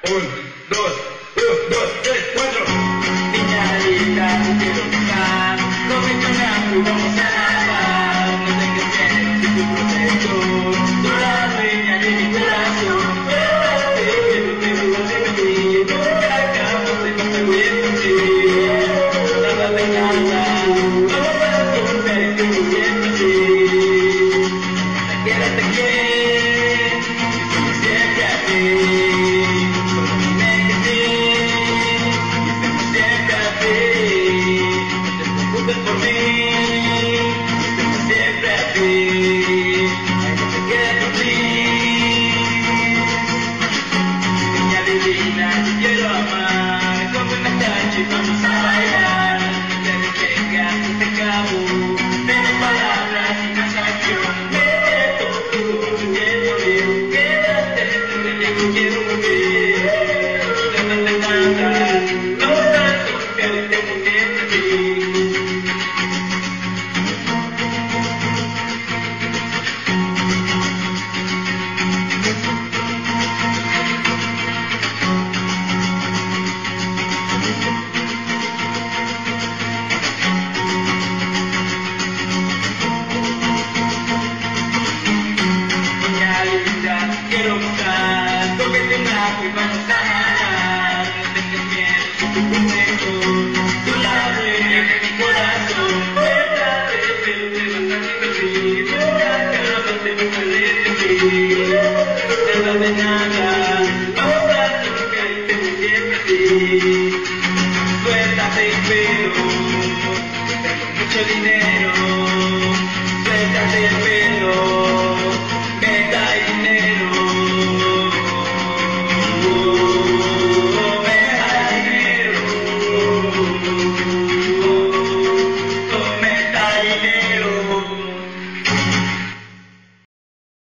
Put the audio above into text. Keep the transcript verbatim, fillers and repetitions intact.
Un, dos, un, dos, tres, cuatro. Niña linda, te quiero besar. No me conozco y vamos a nadar. No tengas miedo, soy tu protector. Soy la dueña de mi corazón. Espérate, que no te olvides de mí. Nunca jamás te conseguiré por ti. Nada me encanta. Vamos a volver, que muy bien por ti. Te quiero, te quiero. Y como siempre a ti. Por mí, estemos siempre a ti, ay, no te quedes por ti. Niña divina, te quiero amar, como una cancha y vamos a bailar. No te detengas, no te acabo, menos palabras y más acción. Vete todo, todo tu tiempo libre, quédate, te que quiero volver. Dándote nada, no tanto, pero tengo tiempo a ti. Quiero buscar, tóquete un lago y vamos a nadar. No tengas miedo, soy tu protector. Tú la dueña de mi corazón. Espérate, pero te vas a divertir. Nunca jamás te vas a arrepentir. Nada de nada, vamos a tocar y tengo siempre a ti. Suéltate, pero tengo mucho dinero.